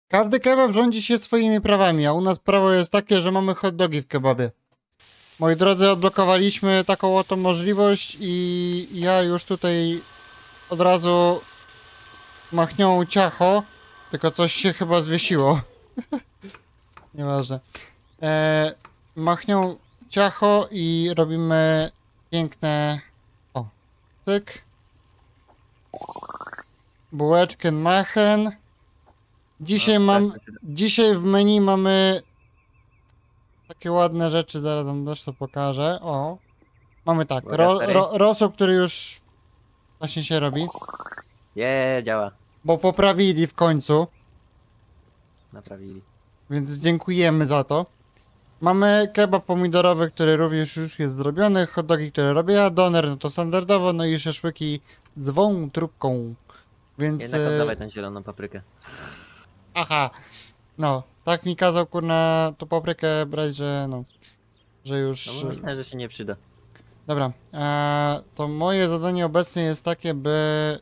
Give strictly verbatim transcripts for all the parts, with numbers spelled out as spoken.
Każdy kebab rządzi się swoimi prawami, a u nas prawo jest takie, że mamy hot dogi w kebabie. Moi drodzy, odblokowaliśmy taką oto możliwość i ja już tutaj od razu machnią ciacho, tylko coś się chyba zwiesiło. Nieważne. E, machnią ciacho i robimy piękne... O, cyk. Bułeczkę machen. Dzisiaj No, mam... tak, tak. Dzisiaj w menu mamy takie ładne rzeczy, zaraz wam też to pokażę. O. Mamy tak, Uwaga, ro, stary. ro, rosół, który już właśnie się robi, Je, działa. bo poprawili w końcu, Naprawili. więc dziękujemy za to. Mamy kebab pomidorowy, który również już jest zrobiony, hot dogi, które robię ja, doner, no to standardowo, no i szaszłyki z wątróbką, więc... Jednak e, oddawaj tę zieloną paprykę. Aha, no, tak mi kazał kurna tą paprykę brać, że no, że już... No bo myślałem, że się nie przyda. Dobra, e, to moje zadanie obecnie jest takie, by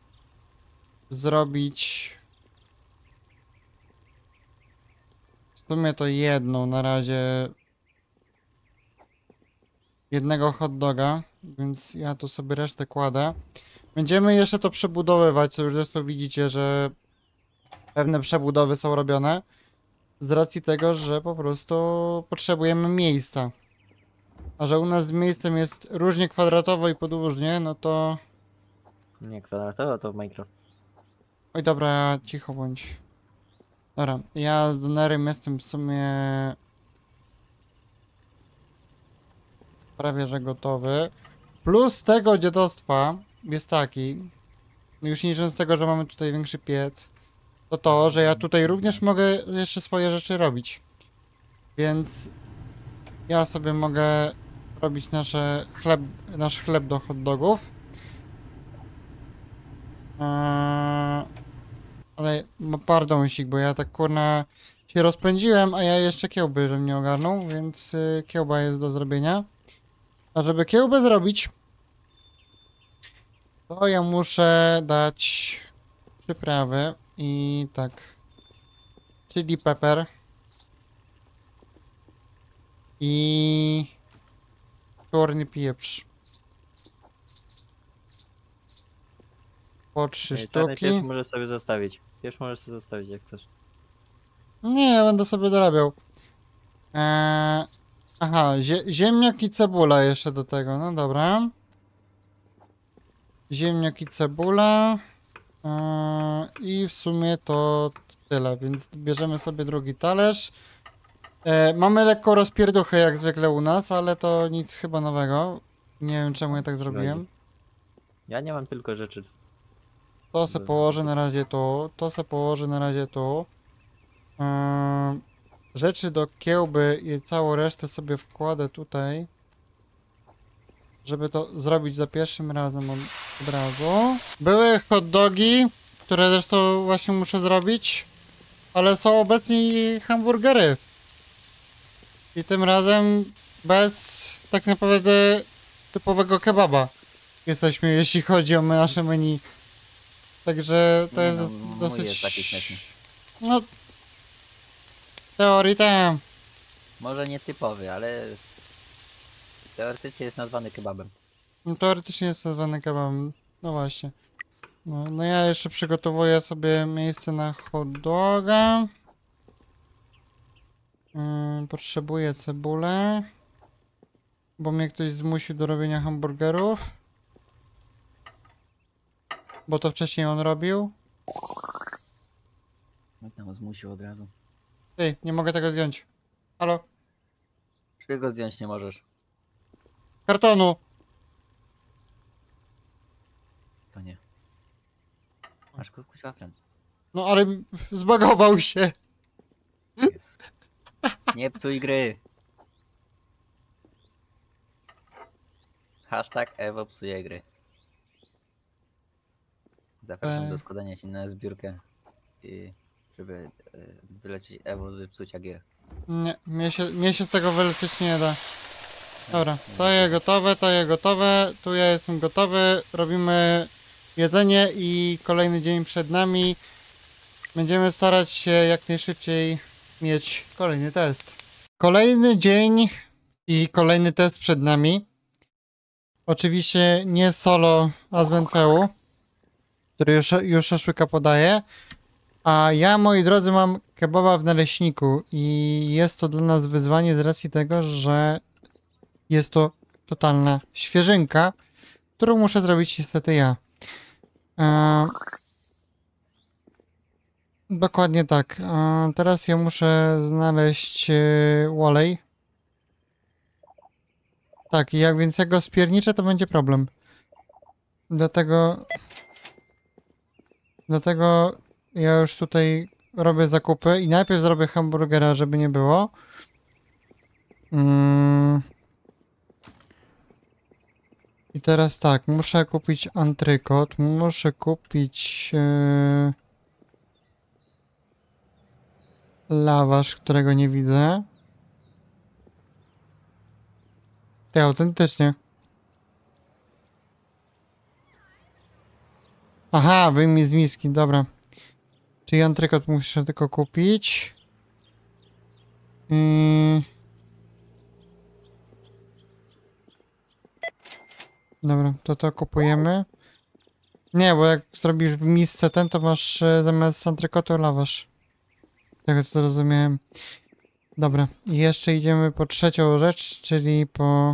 zrobić w sumie to jedną na razie jednego hot doga, więc ja tu sobie resztę kładę. Będziemy jeszcze to przebudowywać, co już zresztą widzicie, że pewne przebudowy są robione z racji tego, że po prostu potrzebujemy miejsca. A że u nas z miejscem jest różnie kwadratowo i podłużnie, no to... Nie kwadratowo, to w Minecraft. Oj dobra, cicho bądź. Dobra, ja z donerem jestem w sumie prawie że gotowy. Plus tego dziadostwa jest taki, już nie licząc z tego, że mamy tutaj większy piec, to to, że ja tutaj również mogę jeszcze swoje rzeczy robić. Więc ja sobie mogę robić nasze chleb, nasz chleb do hot dogów. Eee, ale no pardonsik, bo ja tak kurna się rozpędziłem, a ja jeszcze kiełby, żebym nie ogarnął, więc y, kiełba jest do zrobienia. A żeby kiełbę zrobić, to ja muszę dać przyprawy i tak. Chili pepper. I czarny pieprz. Po trzy Ej, czarny sztuki. pieprz możesz sobie zostawić. Pieprz możesz sobie zostawić jak chcesz. Nie, ja będę sobie dorabiał. Eee, aha, zie ziemniak i cebula jeszcze do tego, no dobra. Ziemniak i cebula. Eee, I w sumie to tyle, więc bierzemy sobie drugi talerz. Eee, mamy lekko rozpierduchę jak zwykle u nas, ale to nic chyba nowego. Nie wiem czemu ja tak zrobiłem. Ja nie mam tylko rzeczy. To se położę na razie tu, to se położę na razie tu. Eee, rzeczy do kiełby i całą resztę sobie wkładę tutaj. Żeby to zrobić za pierwszym razem od, od razu. Były hot dogi, które zresztą właśnie muszę zrobić. Ale są obecnie i hamburgery. I tym razem bez tak naprawdę typowego kebaba jesteśmy, jeśli chodzi o nasze menu. Także to Nie jest no, mój dosyć... jest taki śmieszny. No... w teorii tak. Może nie typowy, ale teoretycznie jest nazwany kebabem. No, teoretycznie jest nazwany kebabem. No właśnie. No, no ja jeszcze przygotowuję sobie miejsce na hot doga. Yy, potrzebuję cebulę. Bo mnie ktoś zmusił do robienia hamburgerów. Bo to wcześniej on robił. Jak tam zmusił od razu. Ej, nie mogę tego zdjąć. Halo? Czego zdjąć nie możesz? Kartonu! To nie. Masz go kuźwa friend. No ale zbagował się. Jezus. Nie psuj gry. Hashtag Ewo psuje gry. Zapraszam Eee. do składania się na zbiórkę, i żeby e, wylecieć Ewo z psucia gier. Nie, mnie się, mnie się z tego wyleczyć nie da. Dobra, to jest gotowe, to jest gotowe, tu ja jestem gotowy, robimy jedzenie i kolejny dzień przed nami. Będziemy starać się jak najszybciej mieć kolejny test. Kolejny dzień i kolejny test przed nami. Oczywiście nie solo, a z Wenfeu, który już, już szaszłyka podaje. A ja, moi drodzy, mam kebaba w naleśniku i jest to dla nas wyzwanie z racji tego, że jest to totalna świeżynka, którą muszę zrobić niestety ja. Eee, dokładnie tak. Eee, teraz ja muszę znaleźć e, olej. Tak, i jak więc jak go spierniczę, to będzie problem. Dlatego... Dlatego ja już tutaj robię zakupy i najpierw zrobię hamburgera, żeby nie było. Mm. I teraz tak, muszę kupić antrykot, muszę kupić yy, lawasz, którego nie widzę. Ty, autentycznie. Aha, wyjmij z miski, dobra. Czyli antrykot muszę tylko kupić. Yy. Dobra, to to kupujemy. Nie, bo jak zrobisz w misce ten, to masz e, zamiast antrykotu lawasz. Tego co zrozumiałem. Dobra, i jeszcze idziemy po trzecią rzecz, czyli po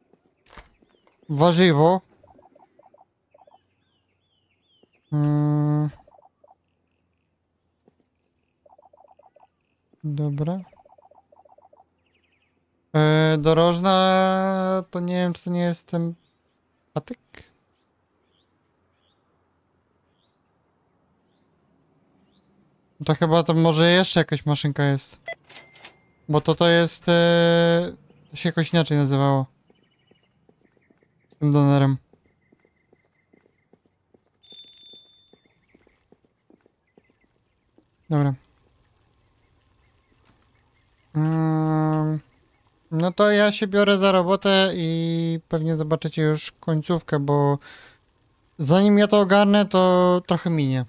warzywo. Hmm. Dobra. E, dorożna to nie wiem, czy to nie jest ten patyk? To chyba to może jeszcze jakaś maszynka jest. Bo to to jest... E, to się jakoś inaczej nazywało. Z tym donerem. Dobra. Um, no to ja się biorę za robotę i pewnie zobaczycie już końcówkę, bo zanim ja to ogarnę, to trochę minie.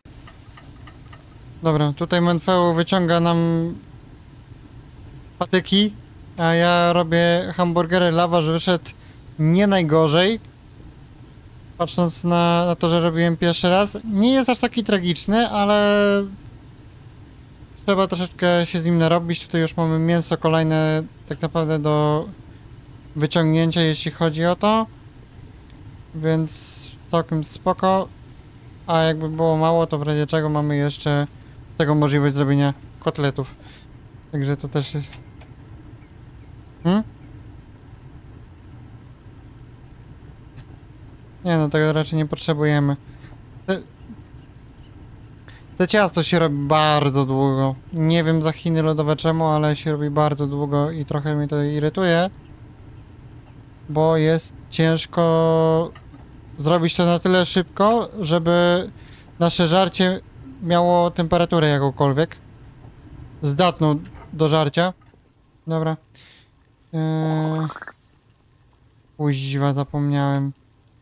Dobra, tutaj Menfeu wyciąga nam patyki, a ja robię hamburgery. Laważ wyszedł nie najgorzej. Patrząc na, na to, że robiłem pierwszy raz. Nie jest aż taki tragiczny, ale trzeba troszeczkę się z nim narobić. Tutaj już mamy mięso kolejne tak naprawdę do wyciągnięcia, jeśli chodzi o to. Więc całkiem spoko. A jakby było mało, to w razie czego mamy jeszcze z tego możliwość zrobienia kotletów. Także to też jest... Hmm? Nie no, tego raczej nie potrzebujemy. Te, te ciasto się robi bardzo długo. Nie wiem za Chiny lodowe czemu, ale się robi bardzo długo i trochę mnie to irytuje. Bo jest ciężko zrobić to na tyle szybko, żeby nasze żarcie miało temperaturę jakąkolwiek. Zdatną do żarcia. Dobra. Eee... Kuźwa, zapomniałem.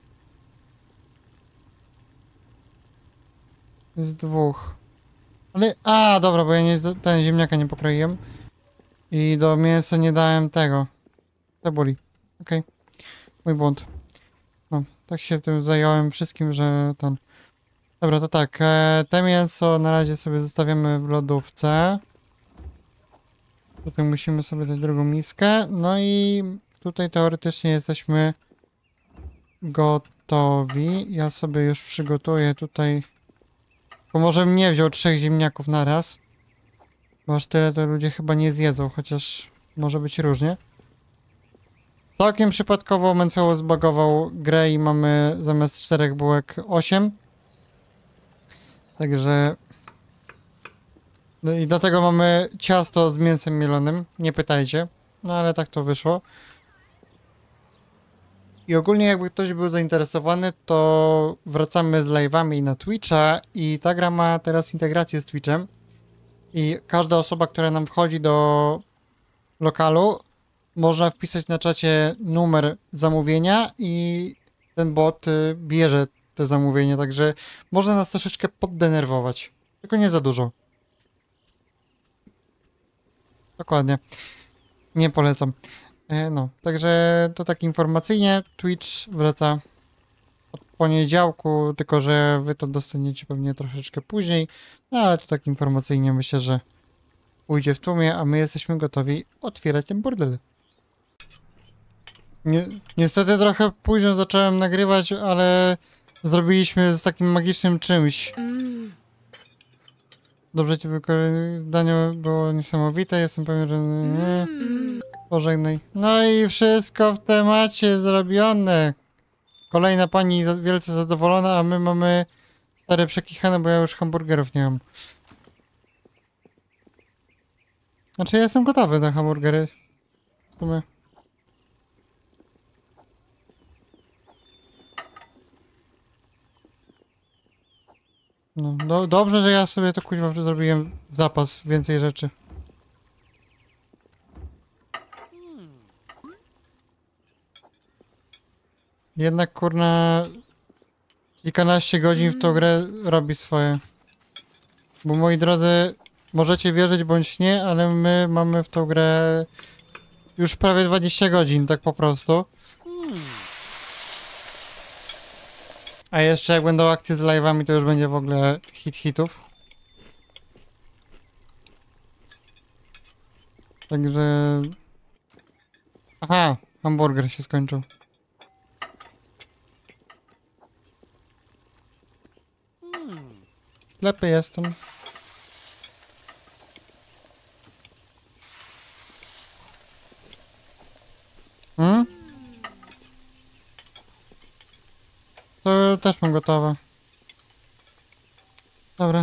Z dwóch. Ale... A, dobra, bo ja nie, ten ziemniaka nie pokroiłem. I do mięsa nie dałem tego. Cebuli. Okej. Okay. Mój błąd. No, tak się tym zająłem wszystkim, że ten... Dobra, to tak. E, te mięso na razie sobie zostawiamy w lodówce. Tutaj musimy sobie dać drugą miskę. No i tutaj teoretycznie jesteśmy gotowi. Ja sobie już przygotuję tutaj... Bo może bym nie wziął trzech ziemniaków na raz. Bo aż tyle to ludzie chyba nie zjedzą, chociaż może być różnie. Całkiem przypadkowo Menfeu zbagował grę i mamy zamiast czterech bułek osiem. Także... No i dlatego mamy ciasto z mięsem mielonym. Nie pytajcie. No ale tak to wyszło. I ogólnie jakby ktoś był zainteresowany, to wracamy z live'ami na Twitcha i ta gra ma teraz integrację z Twitchem. I każda osoba, która nam wchodzi do lokalu, można wpisać na czacie numer zamówienia i ten bot y, bierze te zamówienie, także można nas troszeczkę poddenerwować. Tylko nie za dużo. Dokładnie. Nie polecam. E, no, także to tak informacyjnie. Twitch wraca od poniedziałku, tylko że wy to dostaniecie pewnie troszeczkę później. No ale to tak informacyjnie myślę, że ujdzie w tłumie, a my jesteśmy gotowi otwierać ten burdel. Nie, niestety trochę późno zacząłem nagrywać, ale zrobiliśmy z takim magicznym czymś. Dobrze ci wykonanie było niesamowite, jestem pewien, że nie. Pożegnaj. No i wszystko w temacie zrobione. Kolejna pani za- wielce zadowolona, a my mamy stare przekichane, bo ja już hamburgerów nie mam. Znaczy ja jestem gotowy na hamburgery. W sumie. No, do, dobrze, że ja sobie to kuźwa zrobiłem w zapas, więcej rzeczy. Jednak kurna kilkanaście godzin w tą grę robi swoje. Bo moi drodzy, możecie wierzyć bądź nie, ale my mamy w tą grę już prawie dwadzieścia godzin, tak po prostu. A jeszcze jak będą akcje z live'ami, to już będzie w ogóle hit hitów. Także... Aha, hamburger się skończył. Ślepy jestem. Hmm? To też mam gotowe. Dobra.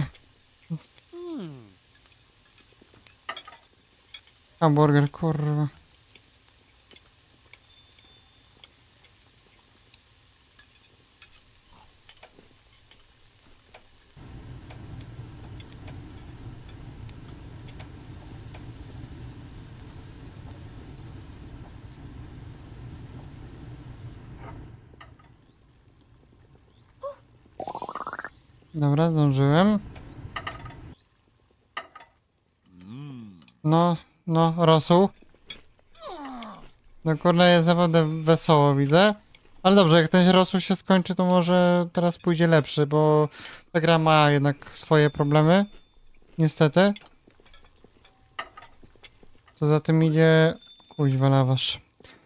Hamburger, kurwa. Dobra, zdążyłem. No, no, rosół. No kurde, jest naprawdę wesoło, widzę. Ale dobrze, jak ten rosół się skończy, to może teraz pójdzie lepszy, bo ta gra ma jednak swoje problemy. Niestety. Co za tym idzie... Kuźwa lawasz.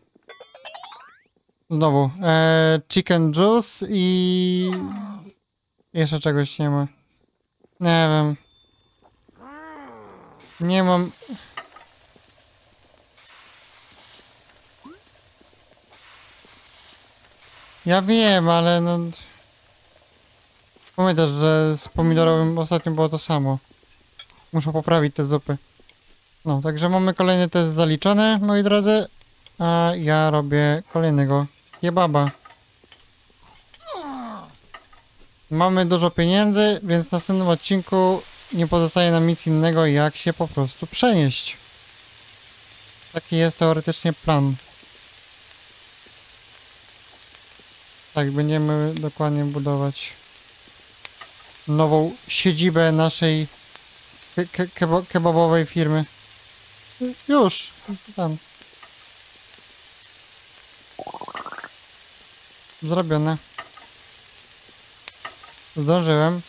Znowu. E, chicken juice i... Jeszcze czegoś nie ma. Nie wiem. Nie mam... Ja wiem, ale no... Pamiętasz, że z pomidorowym ostatnio było to samo. Muszę poprawić te zupy. No, także mamy kolejny test zaliczony, moi drodzy. A ja robię kolejnego kebaba. Mamy dużo pieniędzy, więc w następnym odcinku nie pozostaje nam nic innego, jak się po prostu przenieść. Taki jest teoretycznie plan. Tak, będziemy dokładnie budować nową siedzibę naszej ke ke keba kebabowej firmy. Już, tam. Zrobione. Zdążyłem.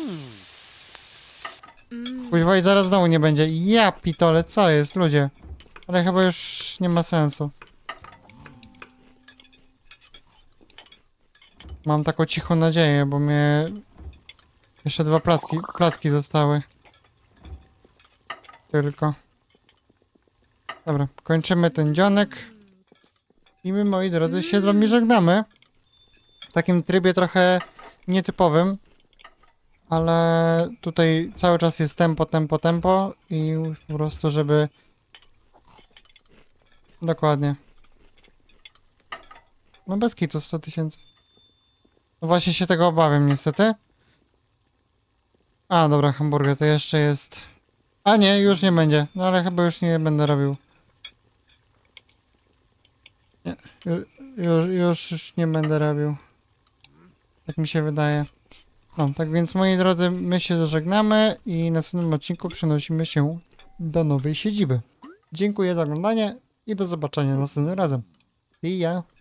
Kuźwa i zaraz znowu nie będzie. Ja pitole, co jest, ludzie? Ale chyba już nie ma sensu. Mam taką cichą nadzieję, bo mnie... Jeszcze dwa placki, placki zostały. Tylko. Dobra, kończymy ten dzionek. I my, moi drodzy, się z wami żegnamy. W takim trybie trochę nietypowym. Ale tutaj cały czas jest tempo, tempo, tempo. I po prostu, żeby... Dokładnie. No bez kitu, sto tysięcy. No właśnie się tego obawiam, niestety. A, dobra, hamburger to jeszcze jest... A nie, już nie będzie. No ale chyba już nie będę robił. Nie, ju- już, już, już nie będę robił. Tak mi się wydaje. No, tak więc moi drodzy, my się żegnamy i w następnym odcinku przenosimy się do nowej siedziby. Dziękuję za oglądanie i do zobaczenia następnym razem. See ya!